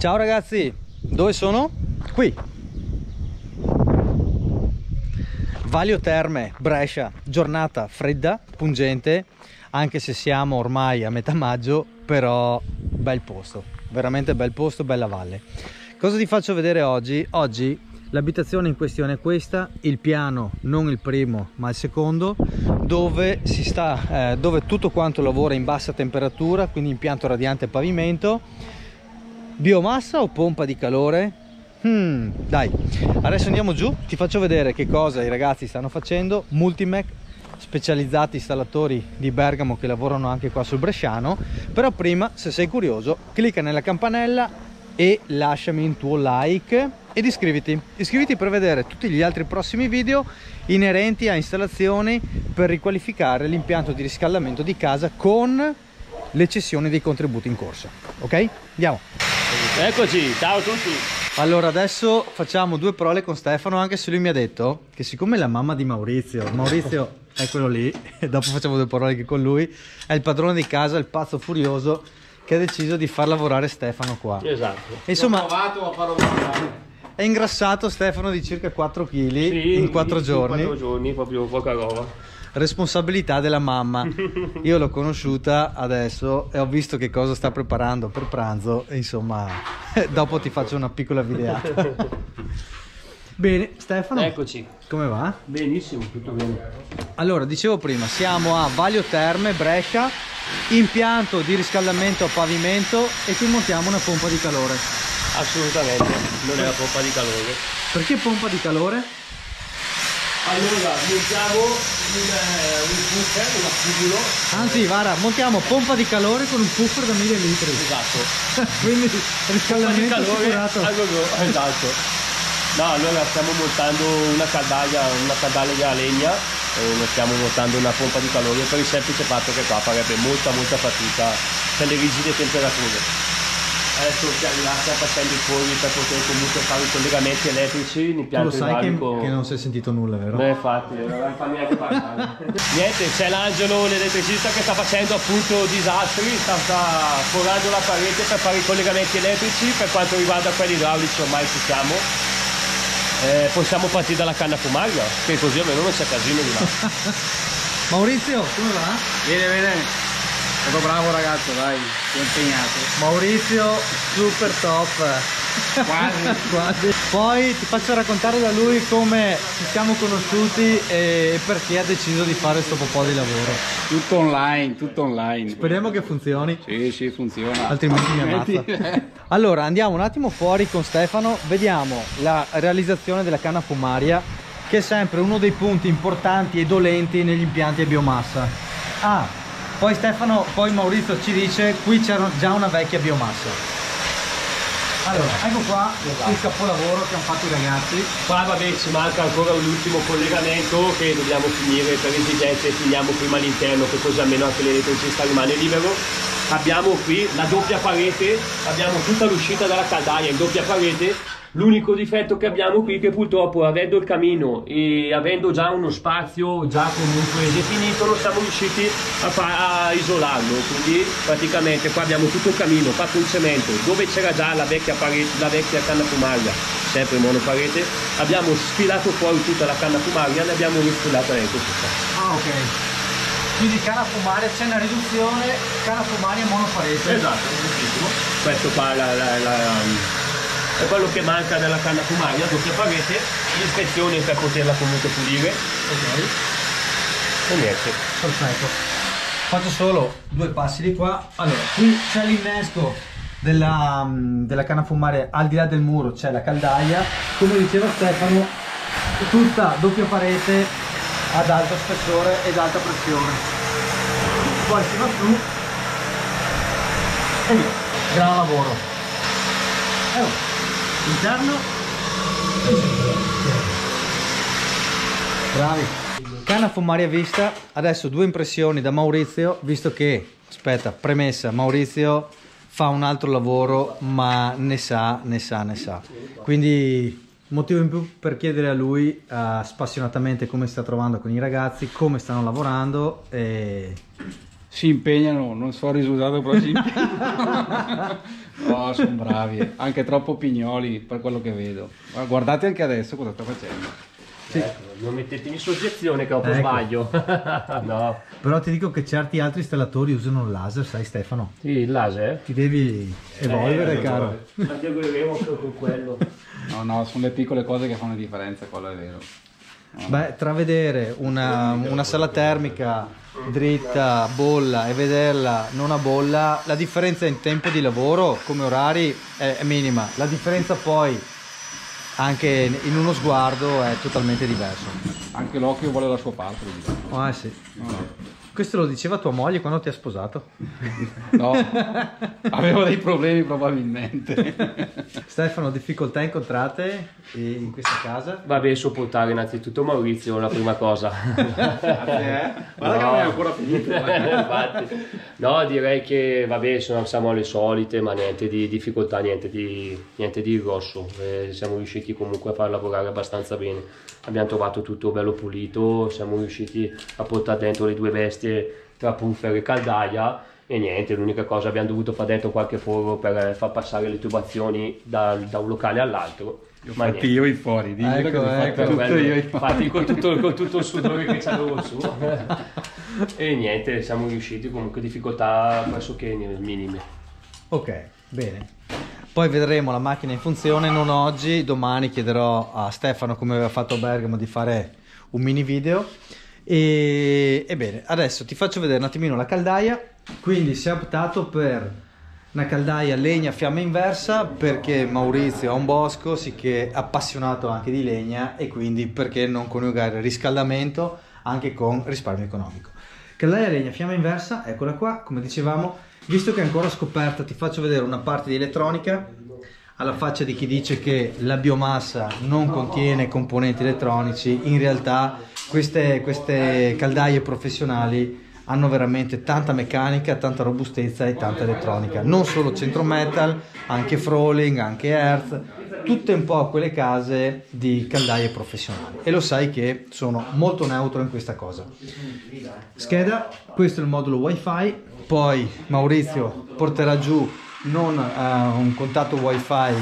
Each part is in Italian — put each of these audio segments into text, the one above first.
Ciao ragazzi, dove sono? Qui. Valio Terme, Brescia, giornata fredda, pungente, anche se siamo ormai a metà maggio, però bel posto, veramente bel posto, bella valle. Cosa ti faccio vedere oggi? Oggi l'abitazione in questione è questa, il piano, non il primo ma il secondo, dove dove tutto quanto lavora in bassa temperatura, quindi impianto radiante pavimento. Biomassa o pompa di calore? Dai, adesso andiamo giù, ti faccio vedere che cosa i ragazzi stanno facendo. Multimec, specializzati installatori di Bergamo che lavorano anche qua sul bresciano. Però prima, se sei curioso, clicca nella campanella e lasciami un tuo like ed iscriviti per vedere tutti gli altri prossimi video inerenti a installazioni per riqualificare l'impianto di riscaldamento di casa con le cessioni dei contributi in corso. Ok? Andiamo. Eccoci, ciao a tutti. Allora adesso facciamo due parole con Stefano, anche se lui mi ha detto che siccome la mamma di Maurizio è quello lì, e dopo facciamo due parole anche con lui, è il padrone di casa, il pazzo furioso che ha deciso di far lavorare Stefano qua. Esatto. Insomma, ho provato a farlo lavorare. È ingrassato Stefano di circa 4 kg in 4 giorni. In 4 giorni, proprio poca roba. Responsabilità della mamma. Io l'ho conosciuta adesso e ho visto che cosa sta preparando per pranzo e insomma dopo ti faccio una piccola videata. Bene Stefano, Eccoci. come va? Benissimo, tutto bene. Allora, dicevo prima, siamo a Valio Terme, Brescia, impianto di riscaldamento a pavimento e qui montiamo una pompa di calore. Assolutamente, non è la pompa di calore. Perché pompa di calore? Allora, montiamo un puffer, un accumulo. Anzi, guarda, montiamo pompa di calore con un puffer da 1000 litri. Esatto. Quindi Pompa di riscaldamento calore, assicurato. esatto. No, allora stiamo montando una caldaia a legna e non stiamo montando una pompa di calore per il semplice fatto che qua farebbe molta fatica per le rigide temperature. Adesso stiamo facendo i forni per poter comunque fare i collegamenti elettrici, Tu lo l'impianto sai idraulico. che non si è sentito nulla, vero? Beh, infatti, non fammi neanche parlare. Niente, c'è l'Angelo, l'elettricista, che sta facendo appunto disastri, sta forando la parete per fare i collegamenti elettrici. Per quanto riguarda quelli idraulici ormai ci siamo. Possiamo partire dalla canna fumaria, che così almeno non c'è casino di là. Maurizio, come va? Bene, bene. Sono bravo ragazzo, dai, sono impegnato. Maurizio, super top. Quasi. Quasi. Poi ti faccio raccontare da lui come ci siamo conosciuti e perché ha deciso di fare questo po' di lavoro. Tutto online, tutto online. Speriamo che funzioni. Sì, funziona. Altrimenti mi ammazza. Allora andiamo un attimo fuori con Stefano, vediamo la realizzazione della canna fumaria, che è sempre uno dei punti importanti e dolenti negli impianti a biomassa. Poi Maurizio ci dice qui c'era già una vecchia biomassa. Allora, ecco qua il capolavoro che hanno fatto i ragazzi. Qua vabbè ci manca ancora l'ultimo collegamento che dobbiamo finire per esigenze, finiamo prima all'interno che così almeno anche l'elettricista rimane libero. Abbiamo qui la doppia parete, abbiamo tutta l'uscita dalla caldaia in doppia parete. L'unico difetto che abbiamo qui è che purtroppo avendo il camino e avendo già uno spazio già comunque definito non siamo riusciti a isolarlo, quindi praticamente qua abbiamo tutto il camino fatto in cemento dove c'era già la vecchia canna fumaria, sempre monoparete, abbiamo sfilato fuori tutta la canna fumaria e ne abbiamo rifilata dentro tutta. Ok. Quindi canna fumaria, c'è una riduzione, canna fumaria monoparete. Esatto, giustissimo. Questo qua è quello che manca nella canna fumaria, doppia parete, l'ispezione per poterla comunque pulire. Ok. E niente. Perfetto. Faccio solo due passi di qua. Allora, qui c'è l'innesco della canna fumaria, al di là del muro c'è la caldaia. Come diceva Stefano, tutta doppia parete ad alto spessore ed alta pressione. Poi si va su e via. Gran lavoro. Interno. Bravi. Canna fumaria vista. Adesso due impressioni da Maurizio, visto che, aspetta, premessa, Maurizio fa un altro lavoro ma ne sa. Quindi motivo in più per chiedere a lui spassionatamente come sta trovando con i ragazzi, come stanno lavorando e... Si impegnano, non so il risultato, però si impegnano. Oh, sono bravi, anche troppo pignoli per quello che vedo. Ma guardate anche adesso cosa sta facendo. Sì. Non mettetemi in soggezione che dopo sbaglio. No. Però ti dico che certi altri installatori usano il laser, sai Stefano? Sì, il laser? Ti devi evolvere, caro. Arriveremo con quello. No, sono le piccole cose che fanno la differenza, quello è vero. No. Beh, tra vedere una sala termica dritta, bolla, e vederla non a bolla, la differenza in tempo di lavoro come orari è minima. La differenza poi anche in uno sguardo è totalmente diverso. Anche l'occhio vuole la sua parte, diciamo. Ah sì. Questo lo diceva tua moglie quando ti ha sposato? No, avevo dei problemi probabilmente. Stefano, difficoltà incontrate in questa casa? Vabbè, sopportare innanzitutto Maurizio, la prima cosa. Guarda No. che non è ancora finito. Infatti. No, direi che vabbè, siamo alle solite, ma niente di difficoltà, niente di grosso. Siamo riusciti comunque a far lavorare abbastanza bene. Abbiamo trovato tutto bello pulito, siamo riusciti a portare dentro le due bestie tra puffer e caldaia e niente, l'unica cosa abbiamo dovuto fare dentro qualche forno per far passare le tubazioni da un locale all'altro. Infatti io i fuori, Ecco, tutto io i fuori. Infatti con tutto il sudore che c'avevo su. E niente, siamo riusciti, comunque difficoltà pressoché minime. Ok, bene. Poi vedremo la macchina in funzione, non oggi, domani chiederò a Stefano, come aveva fatto a Bergamo, di fare un mini video. E bene, adesso ti faccio vedere un attimino la caldaia. Quindi si è optato per una caldaia legna fiamma inversa perché Maurizio ha un bosco, sicché è appassionato anche di legna, e quindi perché non coniugare riscaldamento anche con risparmio economico. Caldaia legna fiamma inversa, eccola qua, come dicevamo. Visto che è ancora scoperta, ti faccio vedere una parte di elettronica, alla faccia di chi dice che la biomassa non contiene componenti elettronici. In realtà queste caldaie professionali hanno veramente tanta meccanica, tanta robustezza e tanta elettronica. Non solo Centro Metal, anche Froling, anche Earth, tutte un po' quelle case di caldaie professionali. E lo sai che sono molto neutro in questa cosa. Scheda, questo è il modulo Wi-Fi. Poi Maurizio porterà giù non un contatto Wi-Fi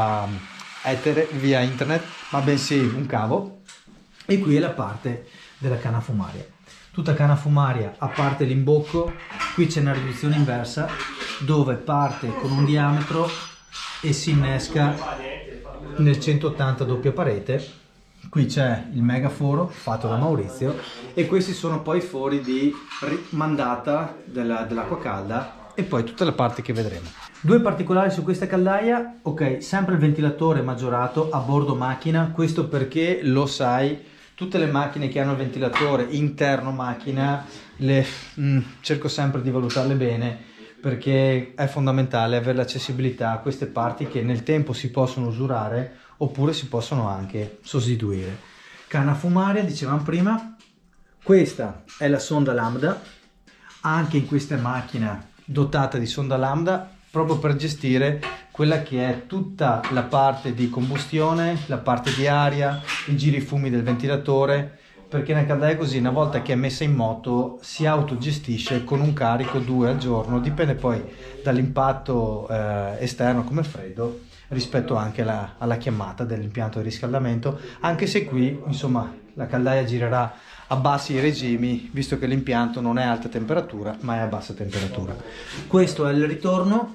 via internet, ma bensì un cavo. E qui è la parte della canna fumaria. Tutta canna fumaria, a parte l'imbocco. Qui c'è una riduzione inversa dove parte con un diametro e si innesca nel 180 doppia parete. Qui c'è il megaforo fatto da Maurizio e questi sono poi i fori di mandata dell'acqua calda, e poi tutta la parte che vedremo. Due particolari su questa caldaia. Ok, sempre il ventilatore maggiorato a bordo macchina, questo perché lo sai, tutte le macchine che hanno il ventilatore interno macchina cerco sempre di valutarle bene, perché è fondamentale avere l'accessibilità a queste parti che nel tempo si possono usurare oppure si possono anche sostituire. Canna fumaria, dicevamo prima. Questa è la sonda lambda, anche in questa macchina dotata di sonda lambda, proprio per gestire quella che è tutta la parte di combustione, la parte di aria, i girifumi del ventilatore, perché una caldaia così, una volta che è messa in moto, si autogestisce con un carico 2 al giorno, dipende poi dall'impatto esterno come freddo, rispetto anche alla chiamata dell'impianto di riscaldamento, anche se qui insomma la caldaia girerà a bassi regimi, visto che l'impianto non è a alta temperatura ma è a bassa temperatura. Questo è il ritorno,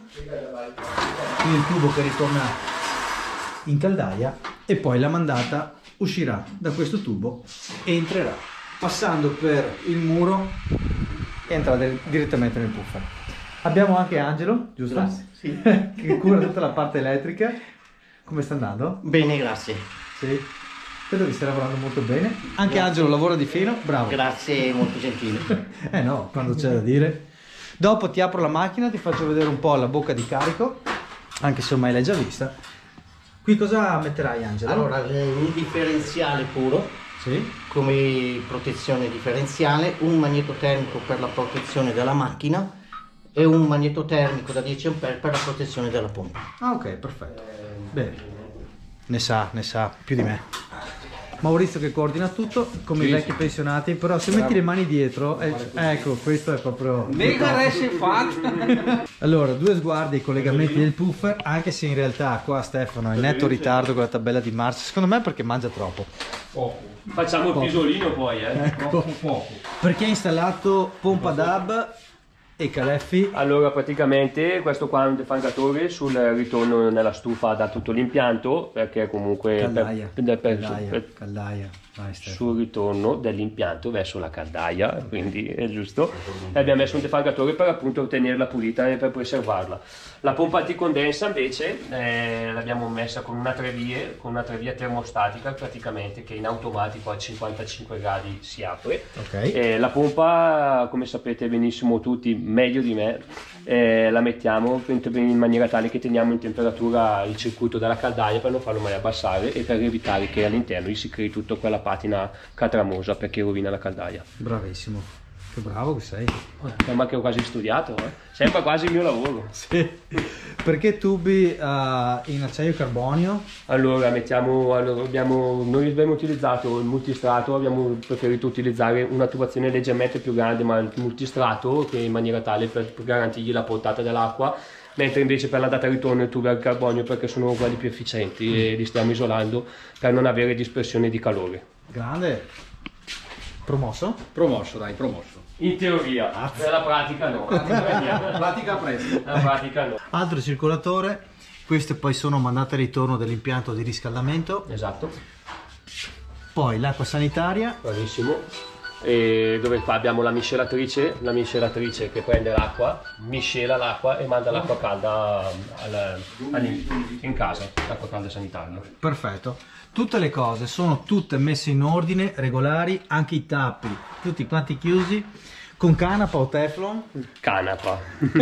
qui il tubo che ritorna in caldaia, e poi la mandata uscirà da questo tubo e entrerà passando per il muro e entrerà direttamente nel puffer. Abbiamo anche Angelo, giusto? Grazie, sì. Che cura tutta la parte elettrica. Come sta andando? Bene, grazie. Sì. Credo che stia lavorando molto bene. Anche Angelo lavora di fino, bravo. Grazie, molto gentile. No, quando c'è da dire. Dopo ti apro la macchina, ti faccio vedere un po' la bocca di carico, anche se ormai l'hai già vista. Qui cosa metterai, Angelo? Allora, un differenziale puro, sì, come protezione differenziale, un magnetotermico per la protezione della macchina e un magnetotermico da 10 A per la protezione della pompa. Ah, ok, perfetto. Bene. Ne sa più di me. Maurizio che coordina tutto come Sì, i vecchi sì. pensionati, però se metti le mani dietro, ecco, questo è proprio... Allora, 2 sguardi ai collegamenti del puffer, anche se in realtà qua Stefano è in netto ritardo con la tabella di marcia, secondo me perché mangia troppo. Facciamo il pisolino poi, Ecco. Perché ha installato pompa DAB e caleffi. Allora praticamente questo qua è un defangatore, sul ritorno nella stufa da tutto l'impianto, perché comunque Caldaia. Vai, Stefano. sul ritorno dell'impianto verso la caldaia, quindi è giusto, e abbiamo messo un defangatore per appunto tenerla pulita e per preservarla. La pompa anticondensa invece l'abbiamo messa con una 3 vie termostatica praticamente, che in automatico a 55 gradi si apre. Ok. La pompa, come sapete benissimo tutti, meglio di me, la mettiamo in maniera tale che teniamo in temperatura il circuito della caldaia per non farlo mai abbassare e per evitare che all'interno gli si crei tutta quella patina catramosa, perché rovina la caldaia. Bravissimo. Che bravo che sei. Ma che ho quasi studiato, sembra quasi il mio lavoro. Sì. Perché tubi in acciaio carbonio? Allora noi abbiamo utilizzato il multistrato, abbiamo preferito utilizzare una tubazione leggermente più grande ma il multistrato, che in maniera tale per garantirgli la portata dell'acqua, mentre invece per l'andata e ritorno il tubo al carbonio, perché sono quelli più efficienti e li stiamo isolando per non avere dispersione di calore. Grande. Promosso? Promosso, dai, promosso. In teoria, nella pratica no. Pratica presto. Nella pratica no. Altro circolatore. Queste poi sono mandate a ritorno dell'impianto di riscaldamento. Esatto, Poi l'acqua sanitaria. bravissimo. E dove qua abbiamo la miscelatrice che prende l'acqua, miscela l'acqua e manda l'acqua calda in casa, l'acqua calda sanitaria. Perfetto. Tutte le cose sono tutte messe in ordine, regolari, anche i tappi, tutti quanti chiusi, con canapa o teflon. Canapa.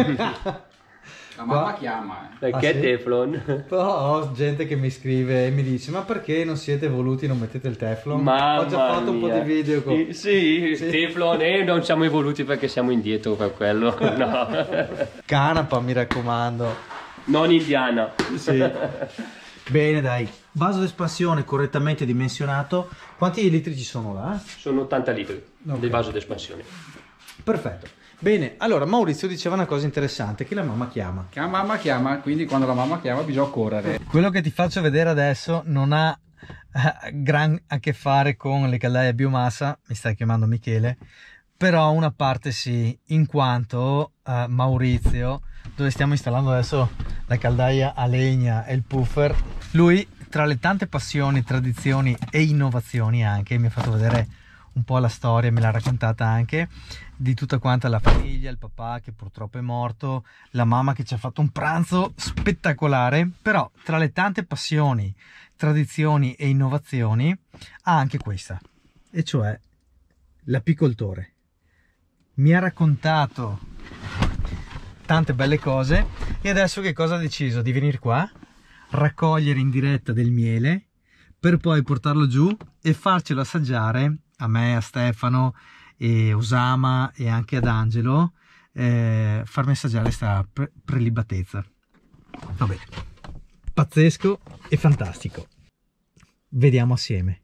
La mamma chiama, Perché sì? Teflon? Però ho gente che mi scrive e mi dice: ma perché non siete evoluti, non mettete il teflon? Mamma Ho già fatto un po' di mia. video con... Sì, Teflon, e non siamo evoluti perché siamo indietro per quello. No. Canapa, mi raccomando. Non indiana. Sì. Bene, dai. Vaso d'espansione correttamente dimensionato. Quanti litri ci sono là? Sono 80 litri Ok. del vaso d'espansione. Perfetto. Bene, allora Maurizio diceva una cosa interessante, che la mamma chiama. Che la mamma chiama, quindi quando la mamma chiama bisogna correre. Quello che ti faccio vedere adesso non ha gran a che fare con le caldaie a biomassa, mi stai chiamando Michele, però una parte sì, in quanto Maurizio, dove stiamo installando adesso la caldaia a legna e il puffer, lui tra le tante passioni, tradizioni e innovazioni anche, mi ha fatto vedere un po' la storia, me l'ha raccontata anche, di tutta quanta la famiglia, il papà che purtroppo è morto, la mamma che ci ha fatto un pranzo spettacolare, però tra le tante passioni, tradizioni e innovazioni ha anche questa, e cioè l'apicoltore. Mi ha raccontato tante belle cose e adesso che cosa ha deciso? Di venire qua, raccogliere in diretta del miele per poi portarlo giù e farcelo assaggiare a me, a Stefano e Osama e anche ad Angelo, farmi assaggiare questa prelibatezza. Va bene, pazzesco e fantastico. Vediamo assieme.